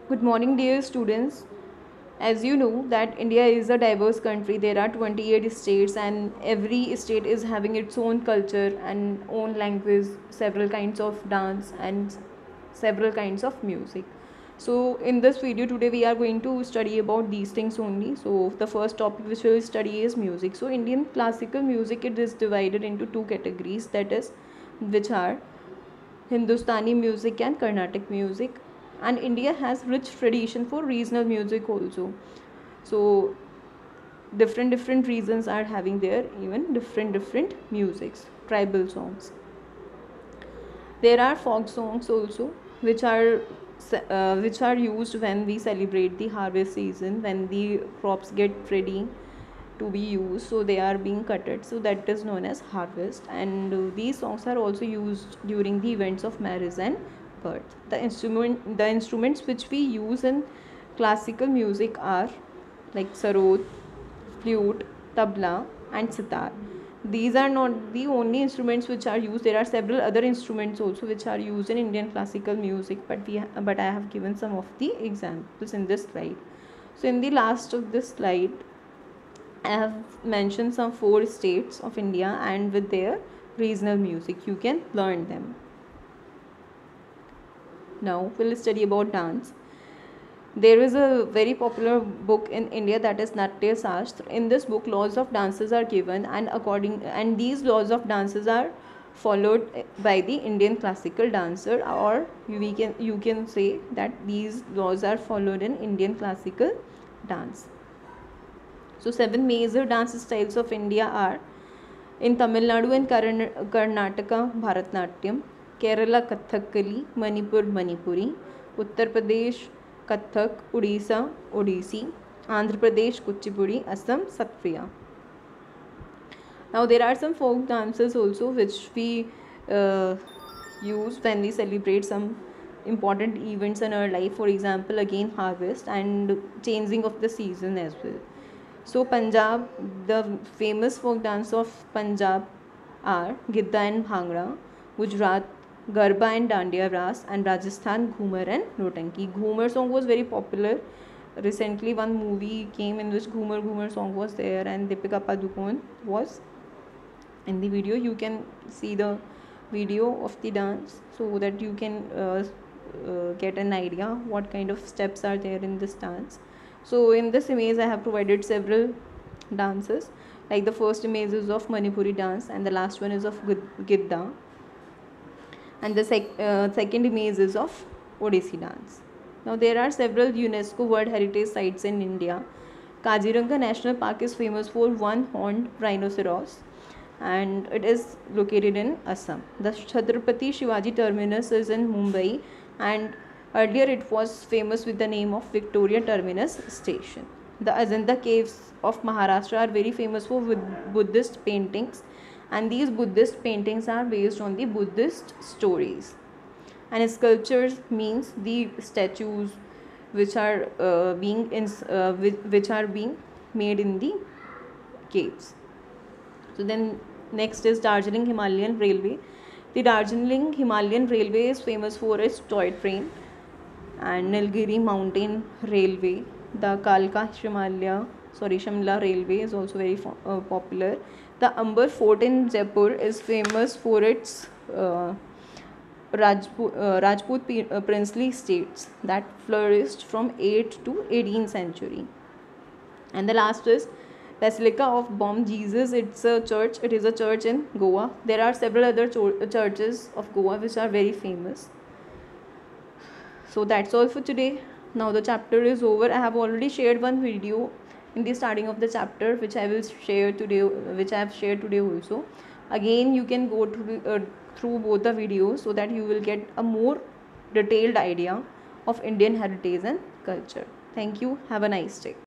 Good morning, dear students. As you know that India is a diverse country. There are 28 states and every state is having its own culture and own language, several kinds of dance and several kinds of music. So in this video today we are going to study about these things only. So the first topic which we will study is music. So Indian classical music, it is divided into two categories, that is which are Hindustani music and Carnatic music, and India has rich tradition for regional music also. So different reasons are having there, even different musics, tribal songs. There are folk songs also, which are used when we celebrate the harvest season, when the crops get ready to be used, so they are being cutted, so that is known as harvest. And these songs are also used during the events of marriage and birth. The instruments which we use in classical music are like sarod, flute, tabla and sitar. These are not the only instruments which are used. There are several other instruments also which are used in Indian classical music, but I have given some of the examples in this slide. So in the last of this slide I have mentioned some 4 states of India and with their regional music. You can learn them. Now we'll study about dance. There is a very popular book in India, that is Natya Shastra. In this book, laws of dances are given, and these laws of dances are followed by the Indian classical dancer, or you can say that these laws are followed in Indian classical dance. So 7 major dance styles of India are: in Tamil Nadu and Karnataka, Bharatnatyam; Kerala, Kathakali; Manipur, Manipuri; Uttar Pradesh, Kathak; Odisha, Odissi; Andhra Pradesh, Kuchipudi; Assam, Satriya. Now there are some folk dances also which we use when we celebrate some important events in our life. For example, again harvest and changing of the season as well. So Punjab, the famous folk dance of Punjab are Gidda and Bhangra; Gujarat, Garba and Dandiya Ras; and Rajasthan, Ghumar and Notanki. Ghumar song was very popular. Recently one movie came in which Ghumar song was there, and Deepika Padukone was in the video. You can see the video of the dance so that you can get an idea what kind of steps are there in this dance. So in this image I have provided several dances, like the first image is of Manipuri dance and the last one is of Gidda, and the second image is of Odissi dance. Now there are several UNESCO World Heritage Sites in India. Kaziranga National Park is famous for one-horned rhinoceros, and it is located in Assam. The Chhatrapati Shivaji Terminus is in Mumbai, and earlier it was famous with the name of Victoria Terminus Station. The Ajanta caves of Maharashtra are very famous for Buddhist paintings, and these Buddhist paintings are based on the Buddhist stories. And sculptures means the statues which are which are being made in the caves. So then next is Darjeeling Himalayan Railway. The Darjeeling Himalayan Railway is famous for its toy train. And Nilgiri Mountain Railway, the Kalka Shimla Railway is also very popular. The Amber Fort in Jaipur is famous for its Rajput princely states that flourished from 8th to 18th century. And the last is Basilica of Bom Jesus. It's a church. It is a church in Goa. There are several other churches of Goa which are very famous. So that's all for today. Now the chapter is over. I have already shared one video in the starting of the chapter which I will share today, which I have shared today also. Again you can go through both the videos so that you will get a more detailed idea of Indian heritage and culture. Thank you. Have a nice day.